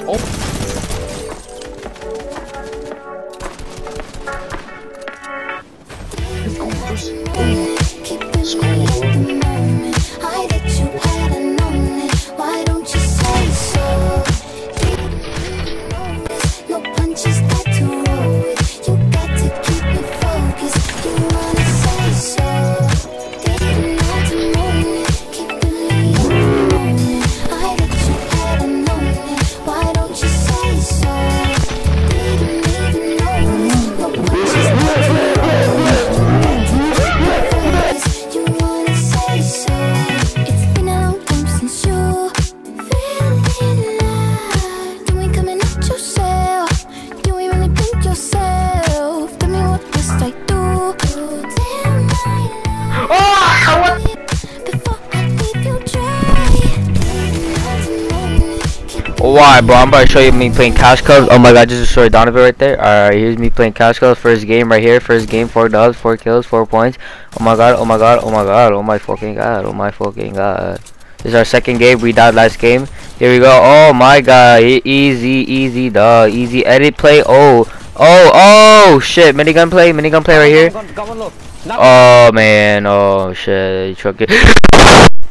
Oh. Let's go, Bruce. Let's go. Why, bro? I'm about to show you me playing cash clubs. Oh my god, just destroyed Donovan right there. Alright, here's me playing cash clubs. First game right here. First game, 4 dubs, 4 kills, 4 points. Oh my god, oh my god, oh my god, oh my fucking god, oh my fucking god. This is our second game. We died last game. Here we go. Oh my god. Easy, dog. Easy edit play. Oh, shit. Minigun play right here. Oh man, oh shit.